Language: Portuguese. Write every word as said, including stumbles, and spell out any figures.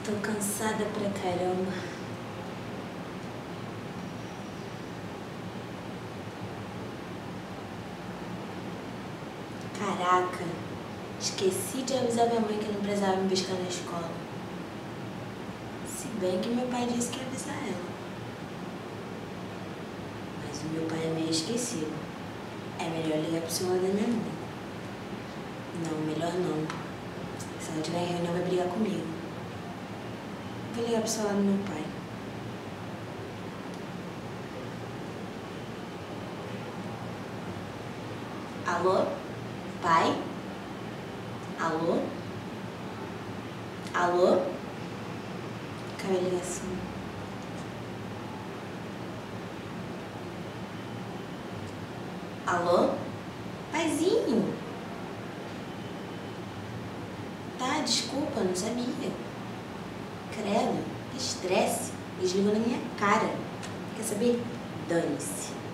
Tô cansada pra caramba. Caraca, esqueci de avisar minha mãe que não precisava me buscar na escola. Se bem que meu pai disse que ia avisar ela. Mas o meu pai é meio esquecido. É melhor ligar pro celular da minha mãe. Não, melhor não. Se ela tiver em reunião, vai brigar comigo. Vou ligar pro celular do meu pai. Alô? Pai? Alô? Alô? Cadê a ligação? Alô? Paizinho? Tá, desculpa, não sabia. Credo, que estresse. Desligou na minha cara. Quer saber? Dane-se.